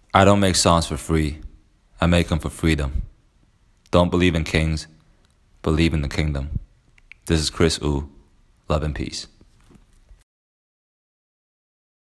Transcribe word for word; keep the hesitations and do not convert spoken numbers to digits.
I don't make songs for free. I make them for freedom. Don't believe in kings. Believe in the kingdom. This is Kris. Ooh, love and peace.